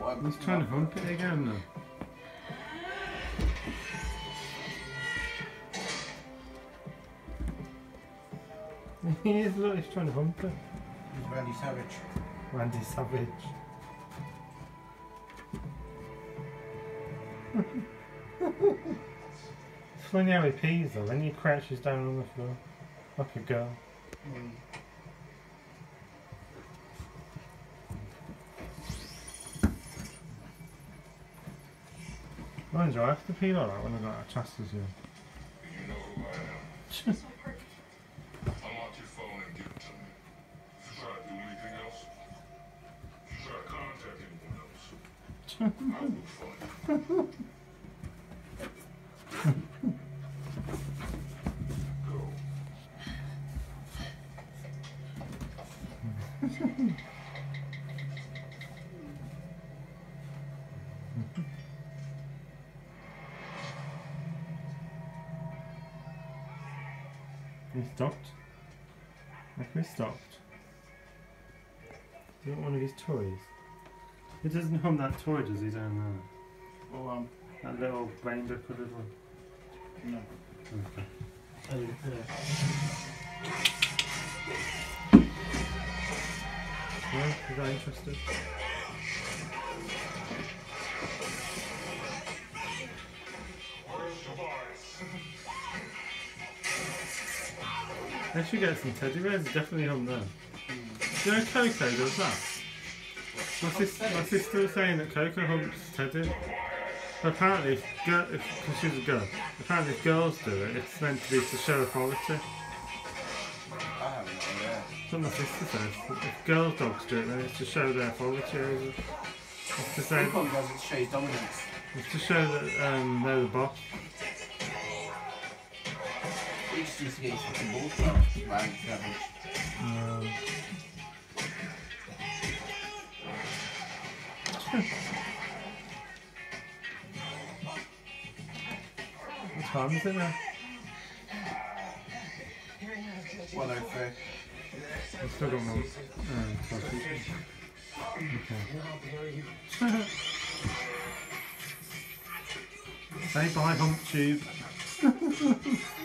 He's trying to hump it again now. He is, look, he's trying to hump it. He's Randy Savage. Randy Savage. It's funny how he pees though, then he crouches down on the floor. Like a girl. Mind you, I have to pee like that when I got out of Chasters here. You know who I am. Unlock your phone and give it to me. If you try to do anything else, if you try to contact anyone else, I will find you. Go. He stopped. Like he stopped. Is that one of his toys? He doesn't hum that toy, does he, down there? Oh, That little rainbow coloured one? no. Okay. Yeah, is that interested? Where's Tobias? I should get some teddy bears, definitely hum them. Do you know Coco does that? My sister was saying that Coco humps Teddy. But apparently, because she's a girl, apparently if girls do it, it's meant to be to show authority. I haven't known that. That's what my sister says. If girls' dogs do it, then it's to show their authority over. It's to say, He probably does it to show his dominance. it's to show that they're the boss. He just needs to get his fucking balls out. Randy Savage. What time is it now? 103. I've still got more. Okay. Say bye, hump tube.